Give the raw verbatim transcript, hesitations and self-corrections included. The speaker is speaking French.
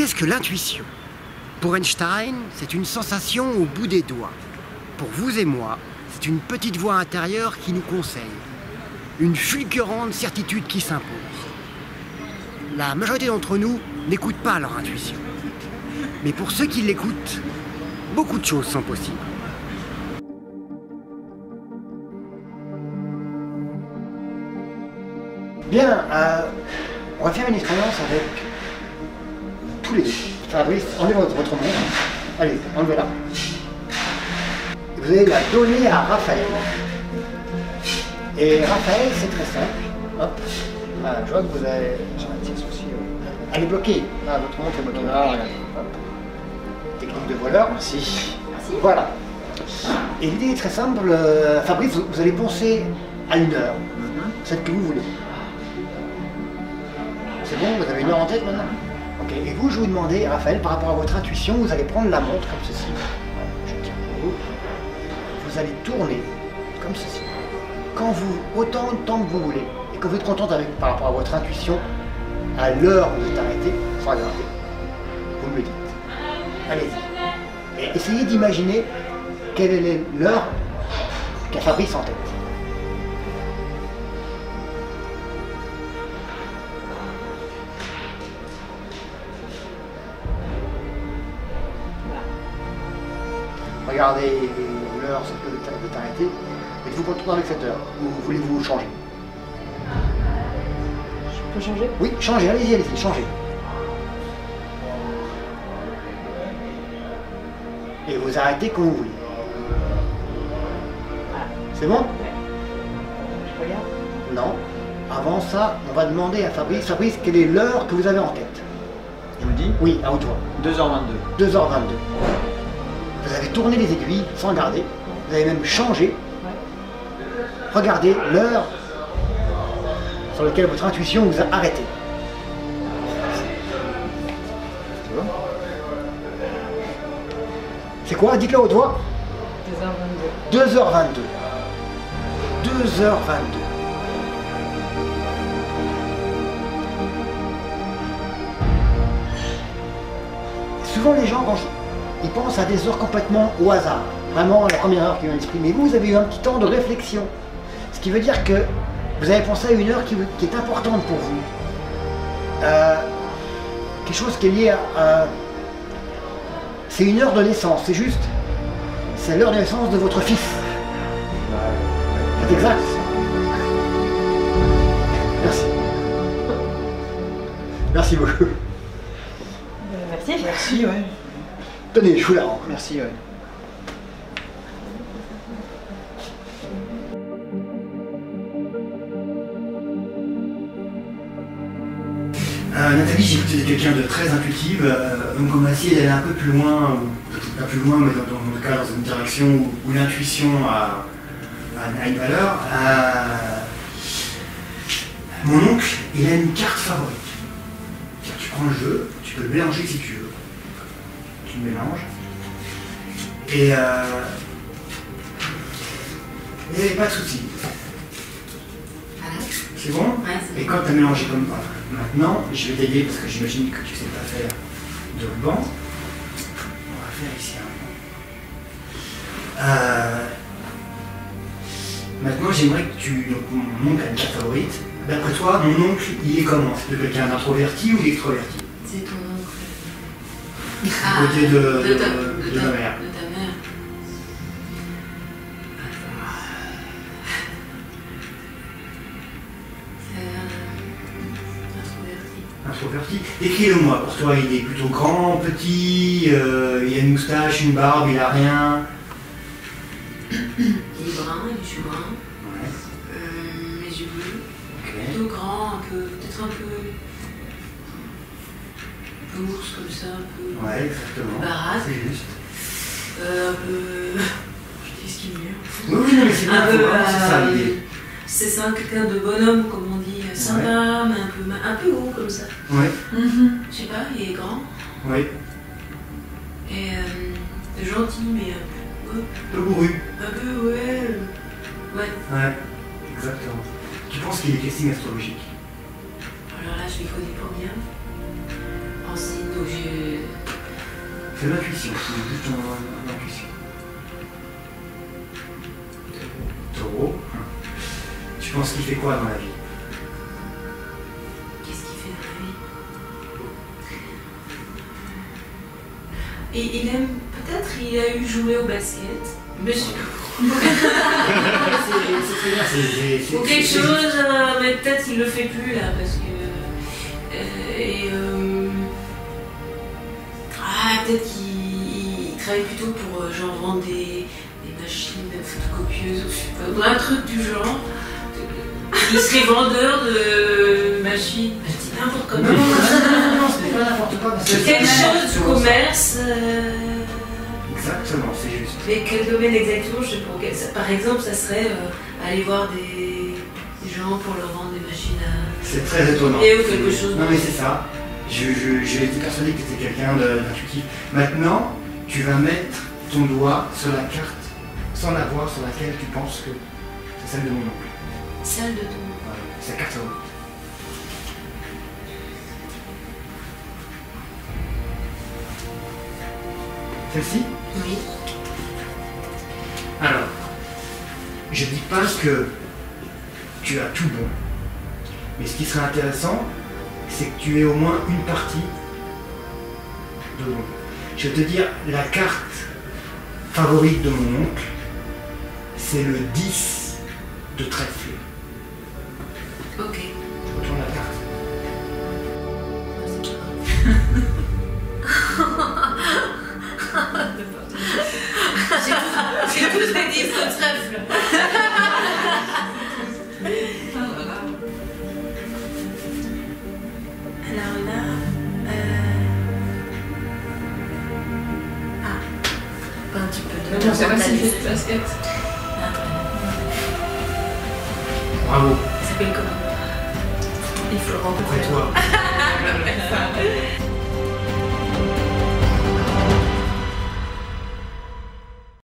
qu'est-ce que l'intuition? Pour Einstein, c'est une sensation au bout des doigts. Pour vous et moi, c'est une petite voix intérieure qui nous conseille. Une fulgurante certitude qui s'impose. La majorité d'entre nous n'écoutent pas leur intuition. Mais pour ceux qui l'écoutent, beaucoup de choses sont possibles. Bien, euh, on va faire une expérience avec tous les deux. Fabrice, enlevez votre, votre montre. Allez, enlevez-la. Vous allez la donner à Raphaël. Et Raphaël, c'est très simple. Hop. Ah, je vois que vous avez... J'ai un petit souci. Elle est bloquée. Ah, votre montre est bloquée. Ah, regardez. Hop. Technique de voleur. Merci. Merci. Voilà. Et l'idée est très simple. Euh, Fabrice, vous, vous allez penser à une heure. Mm-hmm. Celle que vous voulez. C'est bon, vous avez une heure en tête maintenant? Ok, et vous, je vous demandais, Raphaël, par rapport à votre intuition, vous allez prendre la montre comme ceci. Je tiens pour vous. Vous allez tourner comme ceci. Quand vous, autant de temps que vous voulez, et que vous êtes contente avec, par rapport à votre intuition, à l'heure où vous êtes arrêté, sans regarder, vous me le dites. Allez-y. Et essayez d'imaginer quelle est l'heure qu'a Fabrice en tête. Regardez l'heure, ça peut vous arrêter. Êtes-vous content avec cette heure? Ou voulez-vous changer? Je peux changer? Oui, changez, allez-y, allez-y, changez. Et vous arrêtez quand vous voulez. C'est bon? Je regarde? Non. Avant ça, on va demander à Fabrice, Fabrice, quelle est l'heure que vous avez en tête? Il me dit? Oui, à haute voix. deux heures vingt-deux. deux heures vingt-deux. Vous avez tourné les aiguilles sans regarder. Vous avez même changé. Ouais. Regardez l'heure sur laquelle votre intuition vous a arrêté. C'est bon? C'est quoi? Dites-le à haute voix. deux heures vingt-deux. deux heures vingt-deux. deux heures vingt-deux. Souvent les gens, quand je... ils pensent à des heures complètement au hasard. Vraiment la première heure qui vient à l'esprit. Mais vous, vous avez eu un petit temps de réflexion. Ce qui veut dire que vous avez pensé à une heure qui, qui est importante pour vous. Euh, quelque chose qui est lié à... à c'est une heure de naissance, c'est juste. C'est l'heure de naissance de votre fils. C'est exact. Merci. Merci beaucoup. Euh, merci. Merci, ouais. Tenez, je vous la rends. Merci, ouais. Euh, Nathalie, j'ai vu que tu étais quelqu'un de très intuitive, euh, donc on va essayer d'aller un peu plus loin, ou peut-être pas plus loin, mais dans, dans le cas dans une direction où, où l'intuition a, a, a une valeur. Euh, mon oncle, il a une carte favorite. Tu prends le jeu, tu peux le mélanger si tu veux. Tu le mélanges. Et euh, il n'y avait pas de souci. C'est bon? Ouais, c'est Et bon. quand tu as mélangé comme ça, maintenant, je vais t'aider parce que j'imagine que tu ne sais pas faire de ruban. On va faire ici un ruban. Euh, maintenant, j'aimerais que tu. Donc, mon oncle a une carte favorite. D'après toi, mon oncle, il est comment? C'est quelqu'un d'introverti ou d'extroverti? C'est ton oncle. Du côté de, de, de, ta, de, de, de ta, ma mère. de ta mère. C'est euh, introverti. Introverti. Décris-le-moi. Pour toi, il est plutôt grand, petit, euh, il a une moustache, une barbe, il a rien. Il est brun, il est cheveux brun. Ouais. Euh, les yeux bleus. Ok. Plutôt grand, un peu, peut-être un peu. Un peu ours comme ça, un peu. Ouais, exactement. Baraque. C'est juste. Euh, un peu. Je dis ce qui est mieux. Oui, oui, non, mais c'est bien, Un faut peu. voir, c'est ça euh, l'idée. C'est ça, quelqu'un de bonhomme, comme on dit, sympa, mais un peu, ma- un peu haut comme ça. Oui, Je sais pas, il est grand. oui. Et euh, gentil, mais un peu. Ouais, Le bourru. un peu, ouais. euh, Ouais. Ouais, exactement. Tu penses qu'il est casting astrologique? Alors là, je les connais pas bien. renseigne, donc je... C'est l'intuition, c'est juste ton intuition. Taureau. Tu penses qu'il fait quoi dans la vie? Qu'est-ce qu'il fait dans la vie? Et il aime, peut-être il a eu joué au basket, mais je... C'est très bien, c'est... Ou quelque chose, euh, mais peut-être il le fait plus là, parce que... Euh, et... Euh, ah, peut-être qu'il travaille plutôt pour euh, genre vendre des, des machines photocopieuses, ou je sais pas, un truc du genre. Il serait vendeur de machines, je dis n'importe quoi. Non, non, non, non, non, ce n'est pas n'importe quoi. Parce que Quelque c'est- chose du commerce. Euh... Exactement, c'est juste. Mais quel domaine exactement, je sais pas. Quel- ça- Par exemple, ça serait euh, aller voir des, des gens pour leur vendre des machines à... C'est très étonnant. Et ou quelque chose. Non mais c'est ça. Je, je, je été persuadé que tu étais quelqu'un de- d'intuitif. Maintenant, tu vas mettre ton doigt sur la carte, sans la voir, sur laquelle tu penses que c'est celle de mon oncle. Celle de ton... Voilà, c'est la carte rouge. Celle-ci? Oui. Alors, je dis pas que tu as tout bon, mais ce qui serait intéressant, c'est que tu aies au moins une partie de bon. Je vais te dire, la carte favorite de mon oncle, c'est le dix de trèfle. Ok. Je retourne la carte. J'ai tous des dix de trèfle. Alors là... Euh... Ah. Un petit peu de... Je sais pas s'il fait du basket. Bravo. Il s'appelle comment? Il faut le Après rencontrer. toi.